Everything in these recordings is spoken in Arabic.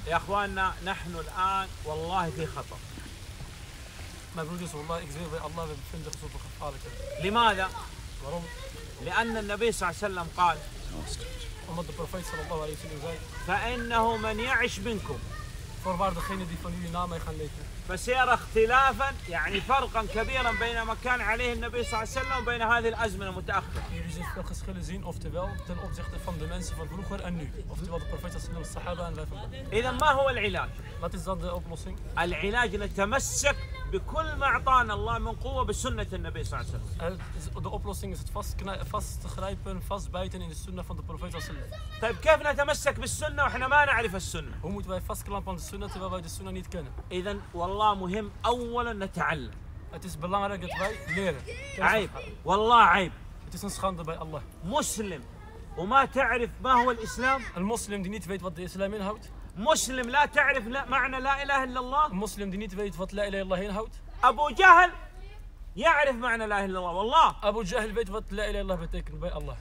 يا اخواننا نحن الان والله في خطر. Mijn broeders, wallah, ik zweer bij Allah, we bevinden ons op een gevaarlijke. لماذا؟ Waarom? لأن النبي صلى الله عليه وسلم قال: Omdat de profeet sallallahu alayhi wa sallam zei: فإنه من يعش منكم voorwaar degene die van jullie na mij gaan leven. فسيرى اختلافا يعني فرقا كبيرا بين ما كان عليه النبي صلى الله عليه وسلم وبين هذه الأزمنة المتأخرة. Jullie zullen veel geschillen zien, oftewel ten opzichte van de mensen van vroeger en nu. Oftewel de profeet sallallahu alayhi wa sallam, sahaba en wij vandaag. إذا ما هو العلاج؟ Wat is dan de oplossing? العلاج نتمسك بكل ما أعطانا الله من قوة بسنة النبي صلى الله عليه وسلم. De oplossing is het vast te grijpen, vastbijten in de sunnah van de profeet sallallahu alayhi wa sallam. طيب كيف نتمسك بالسنة وإحنا ما نعرف السنة؟ Hoe moeten wij vastklampen aan de sunnah terwijl wij de sunnah niet kennen? إذا والله مهم أولا نتعلم. Het is belangrijk dat wij leren. عيب والله عيب. Het is een schande bij Allah. مسلم وما تعرف ما هو الإسلام. Een moslim die niet weet wat de islam inhoudt. مسلم لا تعرف معنى لا إله إلا الله. Een moslim die niet weet wat la ilaha illallah inhoudt. أبو جهل يعرف معنى لا إله إلا الله والله. Abu Jahl weet wat la ilaha illallah betekent bij Allah.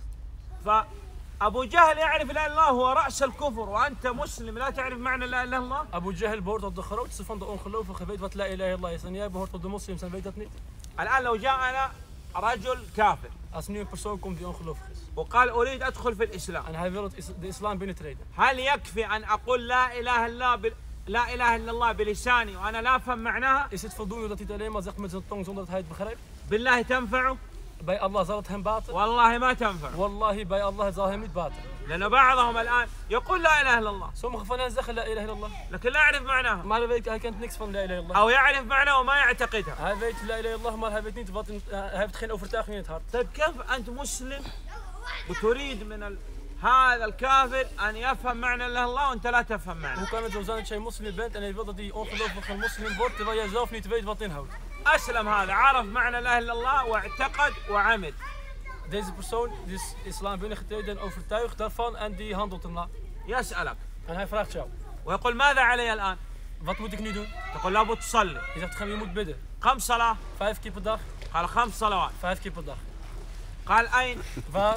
فأبو جهل يعرف لا إله إلا الله هو رأس الكفر وأنت مسلم لا تعرف معنى لا إله إلا الله. Abu Jahl behoort tot de grootste van de ongelovigen, weet wat la ilaha illallah is. En jij behoort tot de moslims en weet dat niet. الآن لو جاءنا رجل كافر Als nu een persoon komt die ongelovig is. وقال أريد أدخل في الإسلام. En hij wil de islam binnentreden. هل يكفي أن أقول لا إله إلا لا إله إلا الله بلساني وأنا لا أفهم معناها؟ Is het voldoende dat hij het alleen maar zegt met zijn tong zonder dat hij het begrijpt? بالله تنفعه؟ Bij Allah zal het hem baten? والله ما تنفع. Wallahi, bij Allah zal hem niet baten. لأن بعضهم الآن يقول لا إله إلا الله. Sommigen van hen zeggen la ilaha illallah. لكن لا يعرف معناها. Maar hij kent niks van la ilaha illallah. أو يعرف معناه وما يعتقدها. Hij weet la ilaha illallah, maar hij weet niet wat hij heeft geen overtuiging in het hart. طيب كيف أنت مسلم وتريد من هذا الكافر أن يفهم معنى لا إله إلا الله وأنت لا تفهم معناه؟ Hoe kan het zo zijn dat jij moslim bent en hij wil dat die ongelovige een moslim wordt terwijl jij zelf niet weet wat het inhoudt? أسلم هذا عرف معنى لا إله إلا الله واعتقد وعمل. Deze persoon die is islam binnengetreden en overtuigd daarvan en die handelt ernaar. يسألك En hij vraagt jou: ويقول ماذا علي الآن؟ wat moet ik nu doen? تقول لابد تصلي. Je zegt je moet bidden. كم صلاة؟ 5 keer per dag. قال 5 صلوات. 5 keer per dag. قال أين؟ Waar?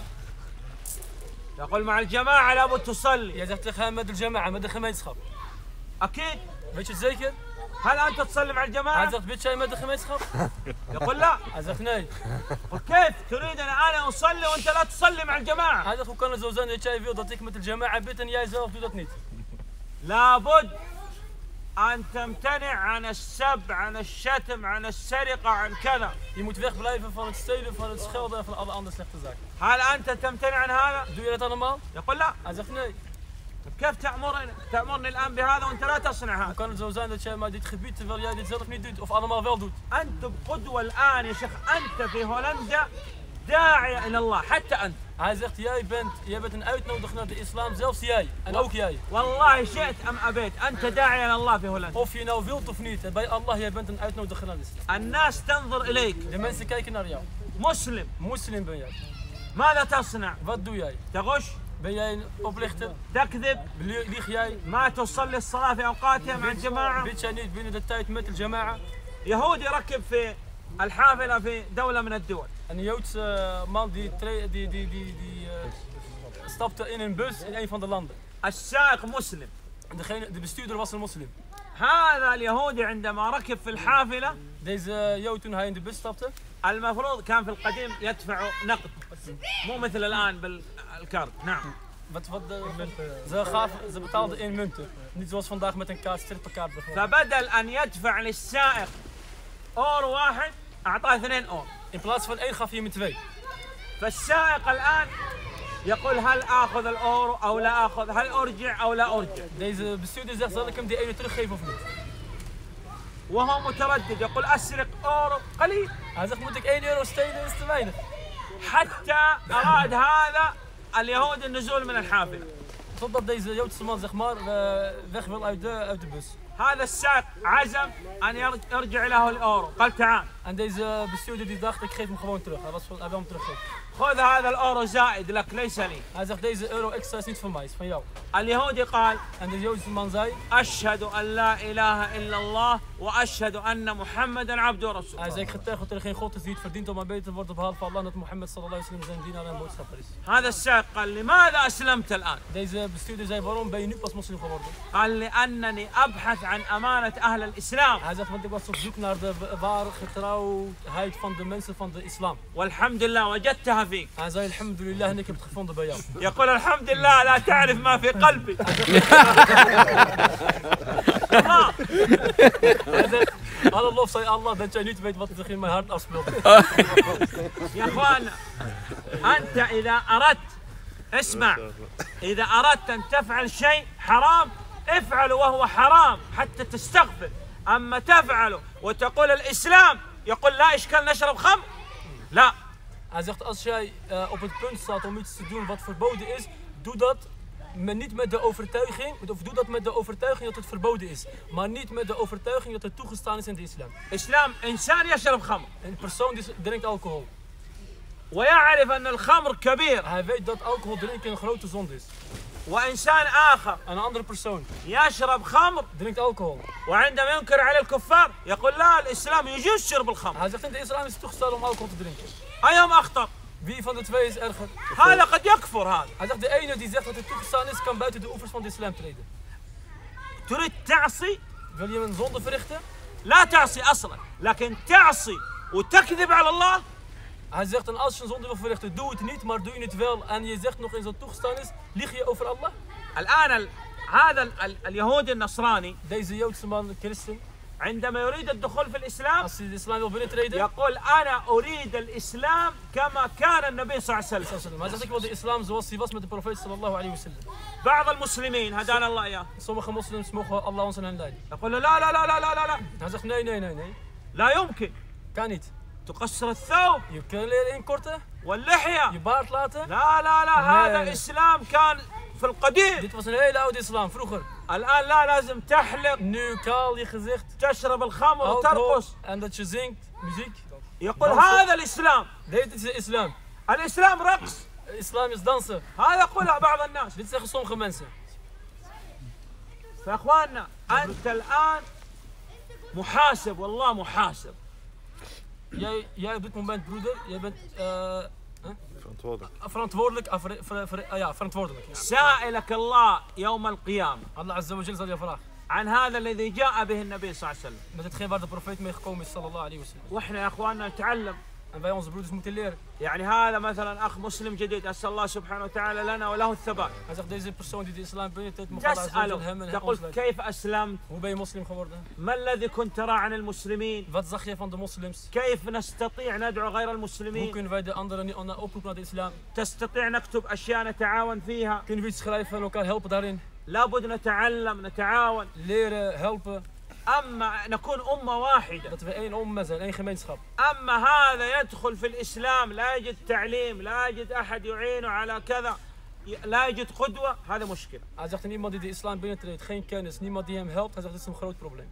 يقول مع الجماعة لابد تصلي. Jij zegt tegen hem met de jama'a, met de gemeenschap. أكيد. Weet je het zeker? هل أنت تصلي مع Hij الجماعة؟ zegt: bid jij met de gemeenschap? يقول لا. Hij zegt: nee. وكيف تريد أن أنا أصلي وأنت لا تصلي مع الجماعة؟ Hij zegt: hoe kan het zo zijn dat jij wil dat ik met de jama'a bid en jij zelf doet dat niet? لابد أن تمتنع عن السب عن الشتم عن السرقة عن كذا. Je moet wegblijven van het stelen, van het schelden en van alle andere slechte zaken. هل أنت تمتنع عن هذا؟ Doe je dat allemaal? يقول لا. Hij zegt: nee. كيف تأمرني الآن بهذا وأنت لا تصنع Hoe هذا؟ kan het zo zijn dat jij maar dit gebied terwijl jij dit zelf niet doet of allemaal wel doet? أنت بقدوة الآن يا شيخ. أنت في هولندا داعية إلى الله حتى أنت. Hij zegt: jij bent een uitnodiger naar de islam, zelfs jij. En ook jij. والله شئت أم أبيت أنت داعية إلى الله في هولندا. Of je nou wilt of niet, bij Allah, jij bent een uitnodiger naar de islam. الناس تنظر إليك. De mensen kijken naar jou. مسلم. Moslim ben jij. ماذا تصنع؟ Wat doe jij? تغش. Ben jij een oplichter? تكذب. Lieg jij? ما تصلي الصلاة في أوقاتها مع الجماعة. Bid jij niet binnen de tijd met de jama'a? يهودي يركب في الحافلة في دولة من الدول. Een Joodse man die stapte in een bus in een van de landen. السائق مسلم. De bestuurder was een moslim. هذا اليهودي عندما ركب في الحافلة. Deze Jood toen hij in de bus stapte. المفروض كان في القديم يدفع نقد. مو مثل الآن بالكارت. نعم. Ze betaalden in munten. Niet zoals vandaag met een kaart, strippenkaart bijvoorbeeld. فبدل أن يدفع للسائق أورو واحد أعطاه 2 أورو. In plaats van 1 gaf hij hem 2. فالسائق الآن يقول هل آخذ الأورو أو لا آخذ؟ هل أرجع أو لا أرجع؟ Deze bestuurder zegt: zal ik hem die ene teruggeven of niet? وهو متردد يقول أسرق أورو قليل. Hij zegt: moet ik 1 euro stelen? Dat is te weinig. حتى أراد هذا اليهود النزول من الحافلة. Totdat deze Joodse man zeg maar weg wil uit de bus. هذا السائق عزم أن يرجع له الأورو، قال تعال. En deze bestuurder die dacht, ik geef hem gewoon terug. Hij wil hem teruggeven. خذ هذا الأورو زائد لك ليس لي. Hij zegt, deze euro extra is niet van mij, is van jou. اليهودي قال En de Joodse man zei, أشهد أن لا إله إلا الله وأشهد أن محمدا عبده hij ورسوله. zei, ik getuig dat er geen God is die het verdient om aanbeden te worden behalve Allah, dat Mohammed sallallahu alaihi wasallam zijn dienaar en boodschapper is. هذا السائق قال لماذا أسلمت الآن؟ Deze bestuurder zei, waarom ben je nu pas moslim geworden? قال لأنني أبحث عن أمانة أهل الإسلام. Hij zegt, want ik was op zoek naar de ware getrouwheid van de mensen van de islam. والحمد لله وجدتها فيك. Hij zei, alhamdulillah, en ik heb het gevonden bij jou. يقول الحمد لله لا تعرف ما في قلبي. Hij zegt, alle lof zij Allah dat jij niet weet wat er in mijn hart afspeelt. يا اخوانا انت اذا اردت اسمع اذا اردت ان تفعل شيء حرام افعله وهو حرام حتى تستغفر، اما تفعله وتقول الاسلام يقول لا اشكال نشرب خمر لا. Hij zegt, als jij op het punt staat om iets te doen wat verboden is, doe dat niet met de overtuiging, of doe dat met de overtuiging dat het verboden is, maar niet met de overtuiging dat het toegestaan is in de islam. اسلام انسان يشرب خمر. Een persoon die drinkt alcohol. ويعرف ان الخمر كبير. Hij weet dat alcohol drinken een grote zonde is. وانسان اخر Een andere persoon يشرب خمر drinkt alcohol. وعندما ينكر على الكفار يقول لا الاسلام يجوز شرب الخمر. Hij zegt, in de islam is het toegestaan om alcohol te drinken. ايهم اخطر؟ Wie van de twee is erger? هذا قد يكفر هذا. Hij zegt, de ene die zegt dat het toegestaan is, kan buiten de oevers van de islam treden. تريد تعصي Wil je een zonde verrichten? لا تعصي اصلا، لكن تعصي وتكذب على الله. Hij zegt, en als je een zonde wil verrichten, doe het niet, maar doe je het wel. En je zegt nog eens dat het toegestaan is, lieg je over Allah? الآن هذا اليهودي النصراني Deze Joodse man, christen, عندما يريد الدخول في الإسلام als hij de islam wil binnentreden, يقول أنا أريد الإسلام كما كان النبي صلى الله عليه وسلم. hij zegt, ik wil de islam zoals hij was met de profeet sallallahu alayhi wa sallam. بعض المسلمين هدانا الله إياه Sommige moslims mogen Allah ons aan hen leiden. يقول له لا لا لا لا لا لا لا Hij zegt, nee, لا يمكن kan niet. تقصر الثوب Je kleren inkorten, واللحية. je baard laten. لا لا لا هذا Nee. الإسلام كان في القديم. Dit was een hele oude islam, vroeger. الآن لا لازم تحلق Nu kaal je gezicht, تشرب الخمر alcohol, وترقص. en dat je zingt, muziek. يقول dansen. هذا الإسلام. Dit is de islam. الإسلام رقص. Islam is dansen. هذا يقولها بعض الناس. Dit zeggen sommige mensen. فاخواننا انت الان محاسب والله محاسب. Jij op dit moment, broeder, jij bent verantwoordelijk. verantwoordelijk. سائلك الله يوم القيامة Allah Azza wa Jal zal je vragen. عن هذا الذي جاء به النبي صلى الله عليه وسلم. Met hetgeen waar de profeet mee gekomen is, sallallahu alayhi wa sallam. واحنا يا اخواننا نتعلم. En wij onze broeders moeten leren. يعني هذا مثلا اخ مسلم جديد اسال الله سبحانه وتعالى لنا وله الثبات. Hij zegt, deze persoon die de islam binnentreedt, mag Allah Azza wa Jal hem en تسأله ons تقول leiden. كيف اسلمت؟ Hoe ben je moslim geworden? ما الذي كنت ترى عن المسلمين؟ Wat zag je van de moslims? كيف نستطيع ندعو غير Hoe المسلمين؟ kunnen wij de anderen niet oproepen naar de islam? تستطيع نكتب اشياء نتعاون فيها؟ Kunnen we iets schrijven en elkaar helpen daarin? لابد نتعلم نتعاون. Leren, helpen. اما نكون امه واحده. Dat we één ummah zijn, één gemeenschap. أما هذا يدخل في الإسلام لا يجد تعليم لا يجد أحد يعينه على كذا لا يجد قدوة، هذا مشكلة. Hij zegt, iemand die de islam binnentreedt, geen kennis, niemand die hem helpt, hij zegt, dat is een groot probleem.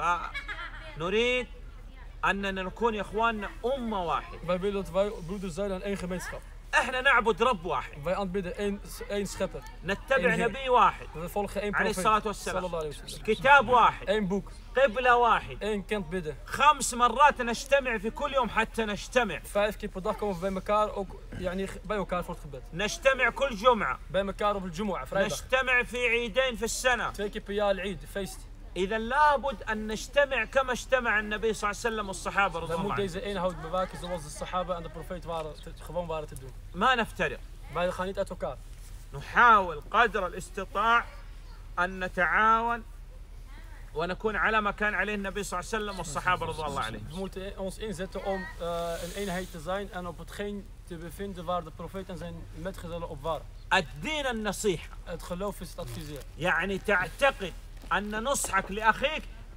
فنريد أننا نكون يا إخواننا أمة واحدة. Wij willen dat wij broeders zijn aan één gemeenschap. إحنا نعبد رب واحد. Wij aanbidden één schepper. نتبع نبي واحد. We volgen één عليه profeet. الصلاة والسلام. Sallallahu alayhi wa sallam. كتاب واحد. Eén boek. قبلة واحد. Eén kent bidden. 5 مرات نجتمع في كل يوم حتى نجتمع. 5 keer per dag komen we bij elkaar, ook bij elkaar voor het gebed. نجتمع كل جمعة. Bij elkaar op het Jumu'ah, vrijdag. نجتمع في عيدين في السنة. 2 keer per jaar العيد, feest. إذا لابد أن نجتمع كما اجتمع النبي صلى الله عليه وسلم والصحابة رضي Wij الله moeten عنهم. deze eenhoud bewaken zoals de sahaba en de profeet gewoon waren te doen. ما نفترق. Wij gaan niet uit elkaar. نحاول قدر الاستطاع أن نتعاون ونكون على ما كان عليه النبي صلى الله عليه وسلم والصحابة رضي الله عليهم. We moeten ons inzetten om een eenheid te zijn en op hetgeen te bevinden waar de profeet en zijn metgezellen op waren. الدين النصيحة. Het geloof is het adviseren. يعني تعتقد أن نصحك لأخيك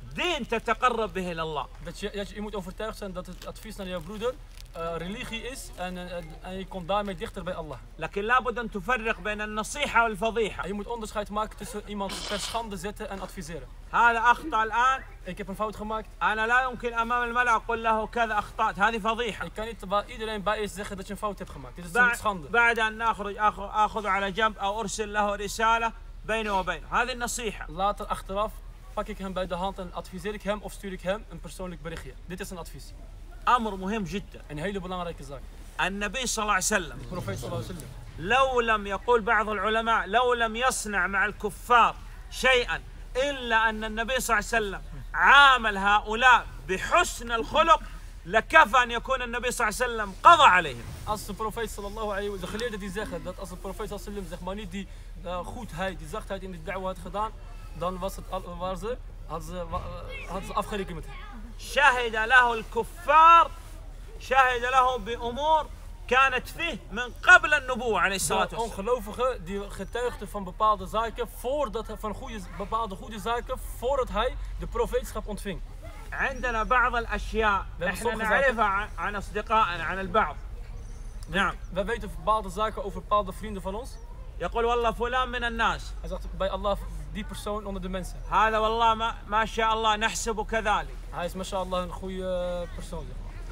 دين تتقرب به إلى الله. Je moet overtuigd zijn dat het advies naar jouw broeder religie is en je komt daarmee dichter bij Allah. لكن لابد أن تفرق بين النصيحة والفضيحة. En je moet onderscheid maken tussen iemand ter schande zetten en adviseren. هذا أخطأ الآن. Ik heb een fout gemaakt. أنا لا يمكن أمام الملأ أقول له كذا أخطأت. هذه فضيحة. Ik kan niet waar iedereen bij is zeggen dat je een fout hebt gemaakt. Dit is een schande. بعد أن نخرج آخذ على جنب أو أرسل له رسالة بيني وبينه. هذه النصيحة. Later achteraf pak ik hem bij de hand en adviseer ik hem of stuur ik hem een persoonlijk berichtje. Dit is een advies. أمر مهم جدا. Een hele belangrijke zaak. النبي صلى الله عليه وسلم. De profeet sallallahu alaihi wasallam. لو لم يقول بعض العلماء لو لم يصنع مع الكفار شيئا إلا أن النبي صلى الله عليه وسلم عامل هؤلاء بحسن الخلق لكفى أن يكون النبي صلى الله عليه وسلم قضى عليهم. Als de profeet sallallahu alaihi wasallam, de geleerden die zeggen dat als de profeet sallallahu alaihi wasallam zeg maar niet die goedheid, die zachtheid in de da'wa had gedaan, dan was het hadden ze afgerekend met hem. شهد له الكفار شهد له بأمور كانت فيه من قبل النبوة عليه الصلاة De والسلام. ongelovigen die getuigden van bepaalde zaken bepaalde goede zaken voordat hij de profeetschap ontving. عندنا بعض الأشياء احنا نعرفها عن أصدقائنا عن البعض. نعم. Wij weten bepaalde zaken over bepaalde vrienden van ons. يقول والله فلان من الناس. Hij zegt bij Allah die persoon onder de mensen. هذا والله ما شاء الله نحسبه كذلك. Hij is mashallah een goede persoon.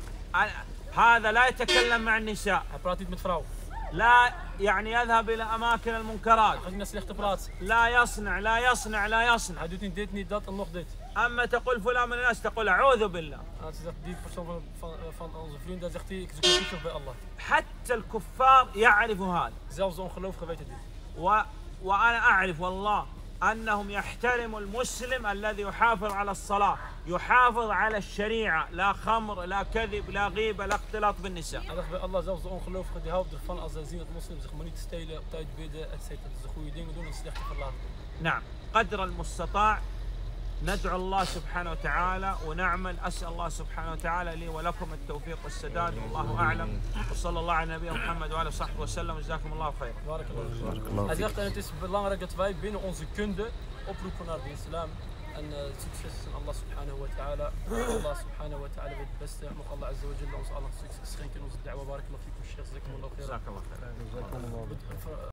هذا لا يتكلم مع النساء. Hij praat niet met vrouwen. لا يعني يذهب إلى أماكن المنكرات. Hij gaat niet naar slechte plaatsen. لا يصنع لا يصنع لا يصنع. Hij doet niet dit, niet dat en nog dit. أما تقول فلان من الناس تقول أعوذ بالله. Als hij zegt die persoon van onze vrienden, dan zegt hij ik zoek refuge bij Allah. حتى الكفار يعرفوا هذا. Zelfs de ongelovigen weten dit. وأنا أعرف والله أنهم يحترموا المسلم الذي يحافظ على الصلاة يحافظ على الشريعة لا خمر لا كذب لا غيبة لا اختلاط بالنساء. Hij zegt bij Allah, zelfs de ongelovigen die houden ervan als zij zien dat moslims zich maar niet stelen, op tijd bidden, etc. Dus de goede dingen doen en slechte verlaten. نعم قدر المستطاع ندعو الله سبحانه وتعالى ونعمل. أسأل الله سبحانه وتعالى لي ولكم التوفيق والسداد والله أعلم وصلى الله على نبينا محمد وعلى صحبه وسلم جزاكم الله خيرا. Hij zegt en het is belangrijk dat wij binnen onze kunde oproepen naar de islam en succes is aan Allah subhanahu wa ta'ala. Allah subhanahu wa ta'ala weet het beste. Mag Allah azza wa jalla ons allen succes schenken in onze da'wa. Barakallahu fikum, Sheikh. Jazakumullahu khairan.